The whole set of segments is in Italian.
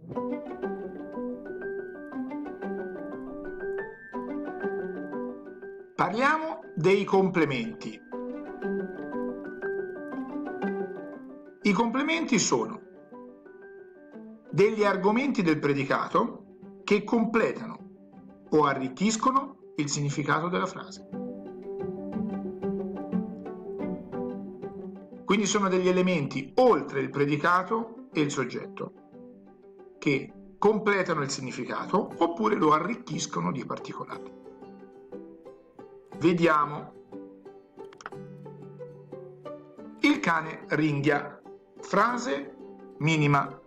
Parliamo dei complementi. I complementi sono degli argomenti del predicato che completano o arricchiscono il significato della frase. Quindi sono degli elementi oltre il predicato e il soggetto che completano il significato oppure lo arricchiscono di particolari. Vediamo. Il cane ringhia. Frase minima.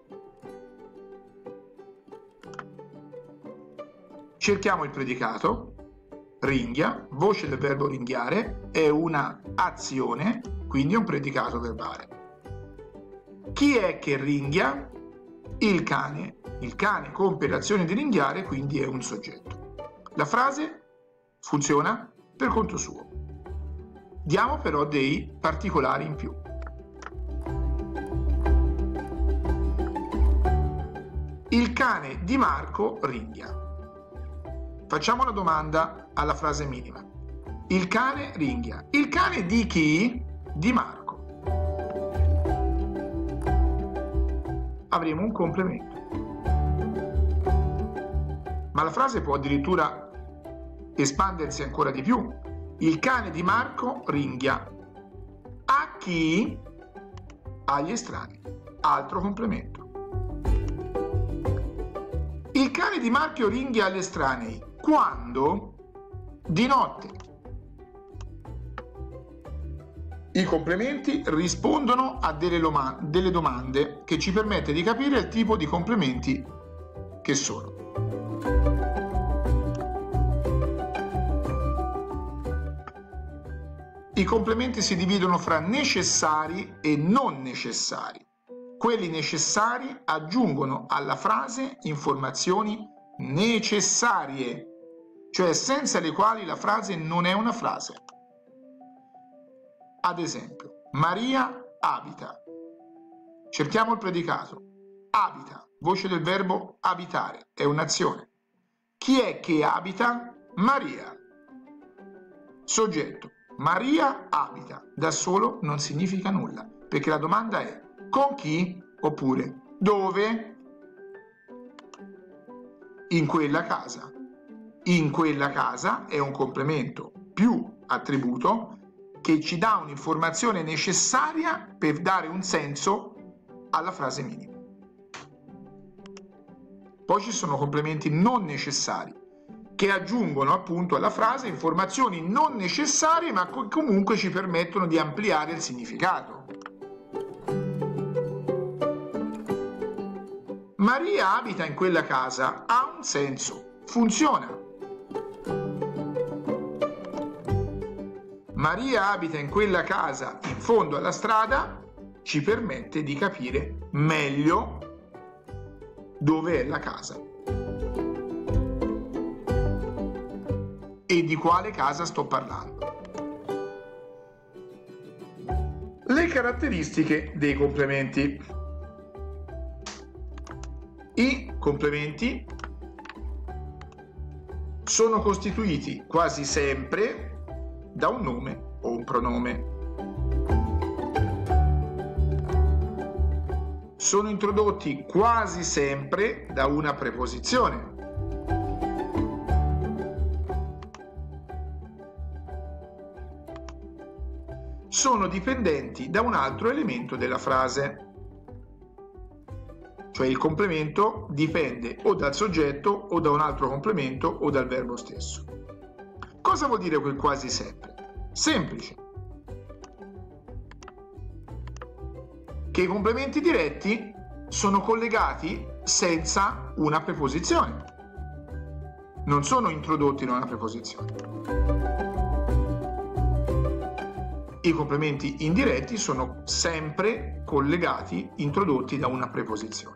Cerchiamo il predicato. Ringhia, voce del verbo ringhiare, è una azione, quindi è un predicato verbale. Chi è che ringhia? Il cane. Il cane compie l'azione di ringhiare, quindi è un soggetto. La frase funziona per conto suo. Diamo però dei particolari in più. Il cane di Marco ringhia. Facciamo una domanda alla frase minima. Il cane ringhia. Il cane di chi? Di Marco. Avremo un complemento. Ma la frase può addirittura espandersi ancora di più. Il cane di Marco ringhia. A chi? Agli estranei. Altro complemento. Il cane di Marco ringhia agli estranei. Quando? Di notte. I complementi rispondono a delle domande che ci permette di capire il tipo di complementi che sono. I complementi si dividono fra necessari e non necessari. Quelli necessari aggiungono alla frase informazioni necessarie, cioè senza le quali la frase non è una frase. Ad esempio, Maria abita. Cerchiamo il predicato. Abita, voce del verbo abitare, è un'azione. Chi è che abita? Maria. Soggetto. Maria abita. Da solo non significa nulla, perché la domanda è con chi oppure dove? In quella casa. In quella casa è un complemento più attributo che ci dà un'informazione necessaria per dare un senso alla frase minima. Poi ci sono complementi non necessari che aggiungono appunto alla frase informazioni non necessarie ma comunque ci permettono di ampliare il significato. Maria abita in quella casa ha un senso, funziona. Maria abita in quella casa in fondo alla strada ci permette di capire meglio dove è la casa e di quale casa sto parlando. Le caratteristiche dei complementi. I complementi sono costituiti quasi sempre da un nome o un pronome. Sono introdotti quasi sempre da una preposizione. Sono dipendenti da un altro elemento della frase. Cioè il complemento dipende o dal soggetto o da un altro complemento o dal verbo stesso. Cosa vuol dire quel quasi sempre? Semplice. Che i complementi diretti sono collegati senza una preposizione. Non sono introdotti da una preposizione. I complementi indiretti sono sempre collegati, introdotti da una preposizione.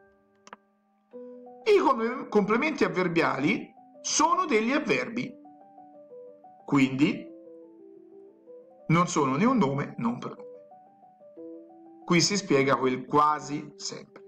I complementi avverbiali sono degli avverbi, quindi non sono né un nome né un pronome. Qui si spiega quel quasi sempre.